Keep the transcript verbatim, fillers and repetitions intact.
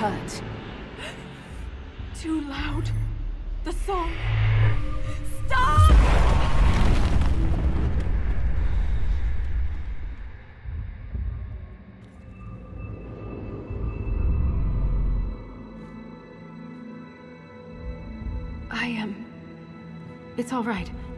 hurt. Too loud. The song. Stop! I am... It's all right.